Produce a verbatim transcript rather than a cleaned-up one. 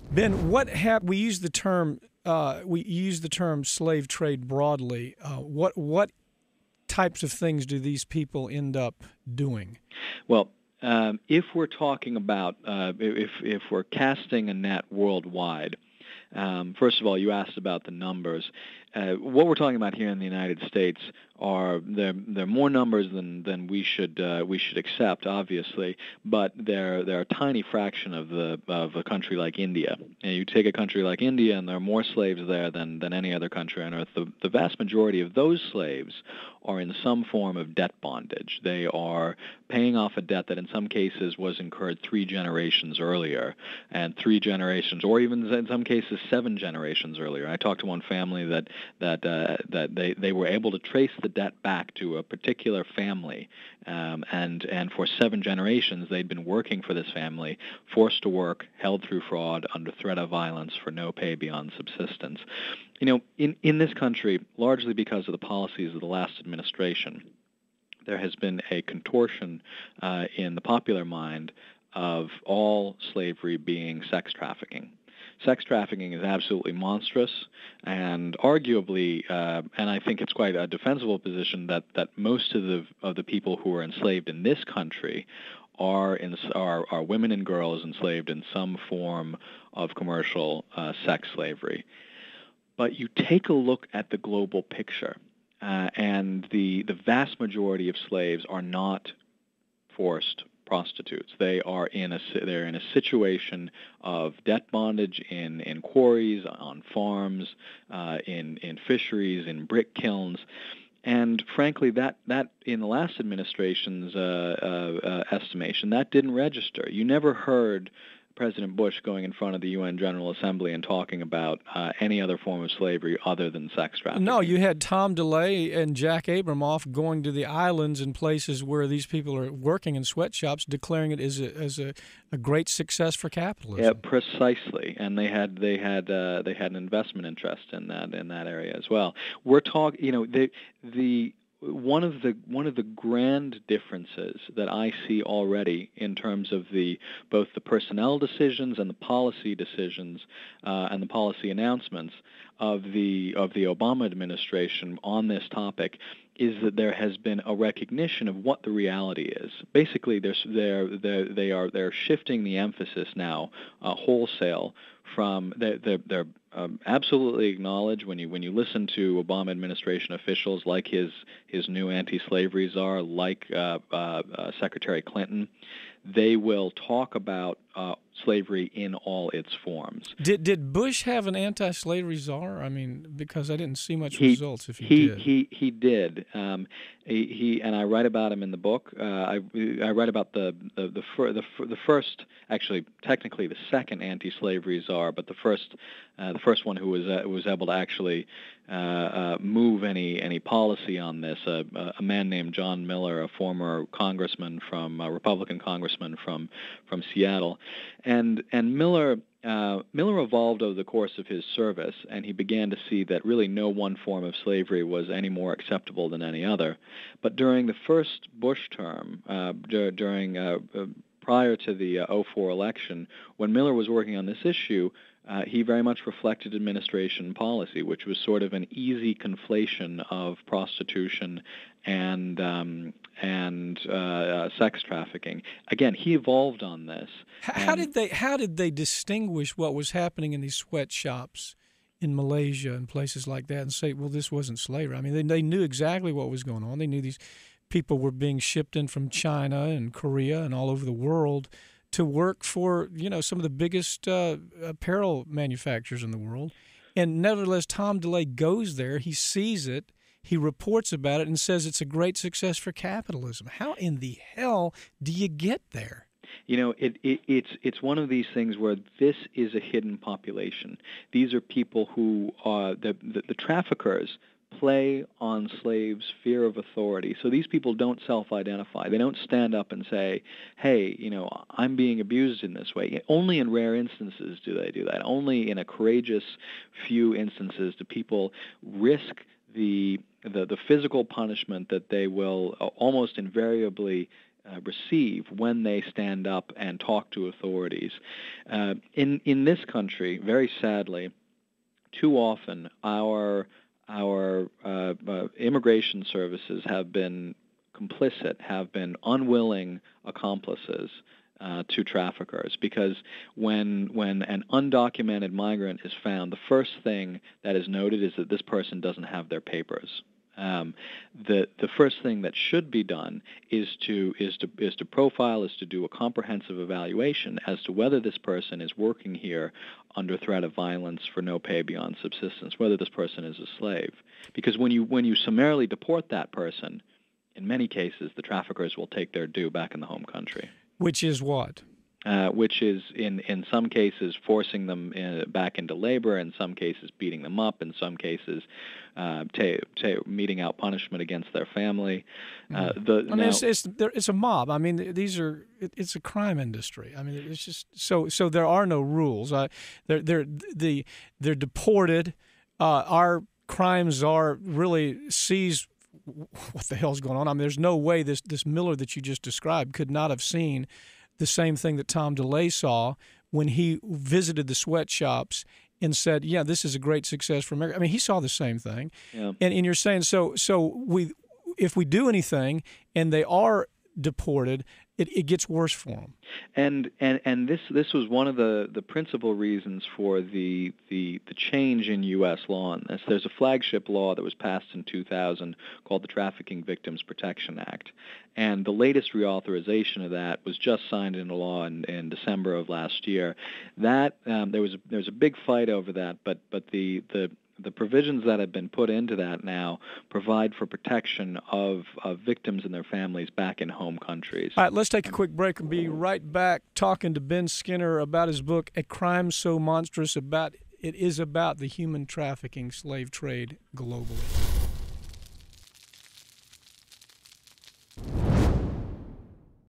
Ben, what hap- we use the term uh, we use the term slave trade broadly. Uh, what what types of things do these people end up doing? Well, um, if we're talking about uh, if if we're casting a net worldwide, um, first of all, you asked about the numbers. Uh, what we're talking about here in the United States are they're, they're more numbers than than we should uh, we should accept, obviously, but they're they're a tiny fraction of the of a country like India. And you take a country like India, and there are more slaves there than than any other country on earth. The the vast majority of those slaves are in some form of debt bondage. They are paying off a debt that in some cases was incurred three generations earlier, and three generations, or even in some cases seven generations earlier. I talked to one family that that uh, that they, they were able to trace the debt back to a particular family, um, and and for seven generations they'd been working for this family, forced to work, held through fraud, under threat of violence, for no pay beyond subsistence. You know, in, in this country, largely because of the policies of the last administration, there has been a contortion uh, in the popular mind of all slavery being sex trafficking. Sex trafficking is absolutely monstrous, and arguably, uh, and I think it's quite a defensible position that, that most of the of the people who are enslaved in this country are in, are, are women and girls enslaved in some form of commercial uh, sex slavery. But you take a look at the global picture, uh, and the the vast majority of slaves are not forced prostitutes. They are in a they're in a situation of debt bondage in, in quarries, on farms, uh, in in fisheries, in brick kilns, and frankly, that that in the last administration's uh, uh, uh, estimation, that didn't register. You never heard President Bush going in front of the U N General Assembly and talking about uh, any other form of slavery other than sex trafficking. No, you had Tom DeLay and Jack Abramoff going to the islands and places where these people are working in sweatshops, declaring it as a as a, a great success for capitalism. Yeah, precisely, and they had they had uh, they had an investment interest in that in that area as well. We're talking, you know, the the. One of the one of the grand differences that I see already in terms of the both the personnel decisions and the policy decisions uh, and the policy announcements of the of the Obama administration on this topic is that there has been a recognition of what the reality is. Basically, they're, they're, they're, they are they're shifting the emphasis now uh, wholesale from they're, they're, they're um, absolutely acknowledge when you when you listen to Obama administration officials like his his new anti-slavery czar, like uh, uh, uh, Secretary Clinton, they will talk about uh, slavery in all its forms. Did did Bush have an anti-slavery czar? I mean, because I didn't see much he, results. If he, he did, he he did. Um, he, he and I write about him in the book. Uh, I I write about the the the, fir, the the first, actually technically the second anti-slavery czar, but the first uh, the first one who was uh, was able to actually uh, uh, move any any policy on this. Uh, a man named John Miller, a former congressman from a Republican congressman from from Seattle, and and Miller. Uh, Miller evolved over the course of his service, and he began to see that really no one form of slavery was any more acceptable than any other. But during the first Bush term, uh, d- during uh, uh, prior to the uh, oh four election, when Miller was working on this issue, uh, he very much reflected administration policy, which was sort of an easy conflation of prostitution and um, and uh, uh, sex trafficking. Again, he evolved on this. How did they how did they distinguish what was happening in these sweatshops in Malaysia and places like that and say, well, this wasn't slavery? I mean, they they knew exactly what was going on. They knew these people were being shipped in from China and Korea and all over the world to work for, you know, some of the biggest uh, apparel manufacturers in the world. And nevertheless, Tom DeLay goes there, he sees it, he reports about it and says it's a great success for capitalism. How in the hell do you get there? You know, it, it, it's it's one of these things where this is a hidden population. These are people who are the, the, the traffickers play on slaves' fear of authority. So these people don't self-identify. They don't stand up and say, hey, you know, I'm being abused in this way. Only in rare instances do they do that. Only in a courageous few instances do people risk the the, the physical punishment that they will almost invariably uh, receive when they stand up and talk to authorities. Uh, in in this country, very sadly, too often our our uh, uh, immigration services have been complicit, have been unwilling accomplices uh, to traffickers, because when when an undocumented migrant is found, the first thing that is noted is that this person doesn't have their papers. Um, the the first thing that should be done is to is to is to profile, is to do a comprehensive evaluation as to whether this person is working here under threat of violence for no pay beyond subsistence, whether this person is a slave. Because when you when you summarily deport that person, in many cases the traffickers will take their due back in the home country. Which is what? Uh, which is in, in some cases forcing them in, back into labor, in some cases beating them up, in some cases uh, ta- ta- meting out punishment against their family. Uh, the, I mean, now, it's it's, there, it's a mob. I mean, these are it, it's a crime industry. I mean, it's just so so there are no rules. Uh, they're they're the they're deported. Uh, our crime czar really sees what the hell's going on. I mean, there's no way this this Miller that you just described could not have seen the same thing that Tom DeLay saw when he visited the sweatshops and said, yeah, this is a great success for America. I mean, he saw the same thing. Yeah. And, and you're saying, so so we, if we do anything and they are deported, it, it gets worse for them. And and and this this was one of the, the principal reasons for the, the the change in U S law on this. There's a flagship law that was passed in two thousand called the Trafficking Victims Protection Act, and the latest reauthorization of that was just signed into law in, in December of last year. That um, there was a, there was a big fight over that, but but the the The provisions that have been put into that now provide for protection of, of victims and their families back in home countries. All right, let's take a quick break and be right back talking to Ben Skinner about his book, A Crime So Monstrous. About It is about the human trafficking slave trade globally.